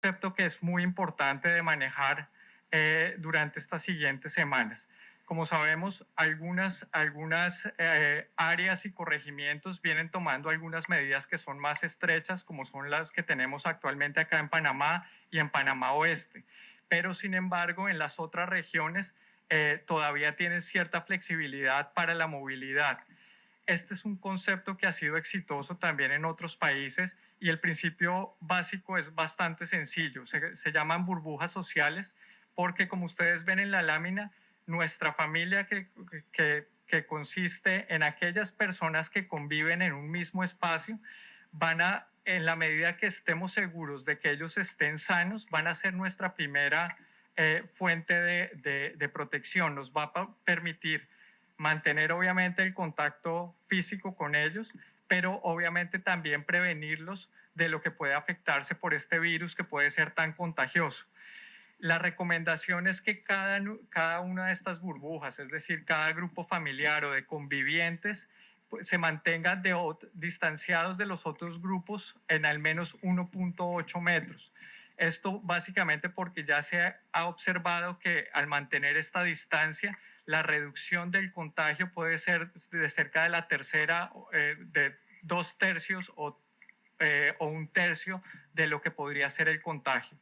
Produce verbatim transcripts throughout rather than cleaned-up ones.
concepto que es muy importante de manejar eh, durante estas siguientes semanas. Como sabemos, algunas, algunas eh, áreas y corregimientos vienen tomando algunas medidas que son más estrechas, como son las que tenemos actualmente acá en Panamá y en Panamá Oeste. Pero, sin embargo, en las otras regiones eh, todavía tienen cierta flexibilidad para la movilidad. Este es un concepto que ha sido exitoso también en otros países y el principio básico es bastante sencillo. Se, se llaman burbujas sociales porque, como ustedes ven en la lámina, nuestra familia que, que, que consiste en aquellas personas que conviven en un mismo espacio van a, en la medida que estemos seguros de que ellos estén sanos, van a ser nuestra primera eh, fuente de, de, de protección. Nos va a permitir mantener obviamente el contacto físico con ellos, pero obviamente también prevenirlos de lo que puede afectarse por este virus que puede ser tan contagioso. La recomendación es que cada, cada una de estas burbujas, es decir, cada grupo familiar o de convivientes, pues, se mantengan de, distanciados de los otros grupos en al menos uno punto ocho metros. Esto básicamente porque ya se ha observado que al mantener esta distancia, la reducción del contagio puede ser de cerca de la tercera, eh, de dos tercios o, eh, o un tercio de lo que podría ser el contagio.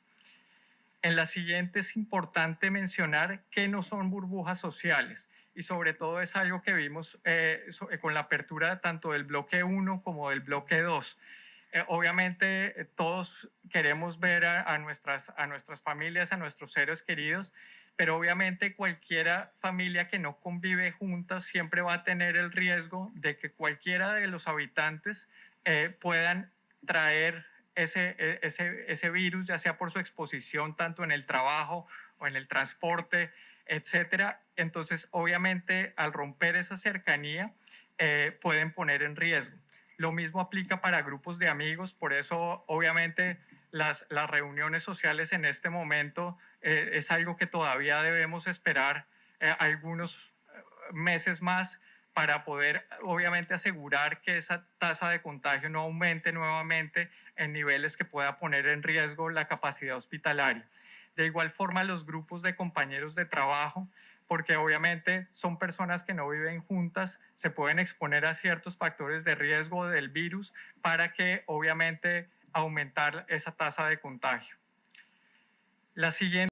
En la siguiente es importante mencionar que no son burbujas sociales y sobre todo es algo que vimos eh, con la apertura tanto del bloque uno como del bloque dos. Eh, obviamente eh, todos queremos ver a, a, nuestras, a nuestras familias, a nuestros seres queridos, pero obviamente cualquiera familia que no convive juntas siempre va a tener el riesgo de que cualquiera de los habitantes eh, puedan traer ese, ese, ese virus, ya sea por su exposición tanto en el trabajo o en el transporte, etcétera. Entonces, obviamente, al romper esa cercanía, eh, pueden poner en riesgo. Lo mismo aplica para grupos de amigos, por eso, obviamente, las, las reuniones sociales en este momento eh, es algo que todavía debemos esperar eh, algunos meses más para poder, obviamente, asegurar que esa tasa de contagio no aumente nuevamente en niveles que pueda poner en riesgo la capacidad hospitalaria. De igual forma, los grupos de compañeros de trabajo, porque obviamente son personas que no viven juntas, se pueden exponer a ciertos factores de riesgo del virus para que, obviamente, aumentar esa tasa de contagio. La siguiente